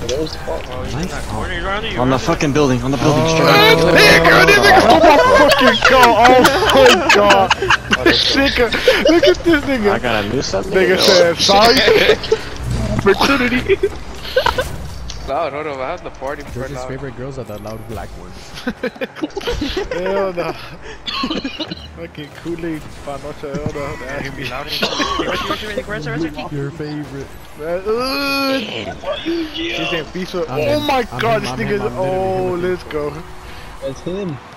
On the fucking building, on the building. Oh my god! Nigga, look at this nigga! I gotta lose something. Nigga said, size, opportunity. Loud, hold on, I have the party for George's loud. favorite girls are the loud black ones. Hell no. Fucking Kool-Aid, panocha, hell no. Your favorite. She's in pizza. Oh my god, this nigga. Oh, let's go. That's him.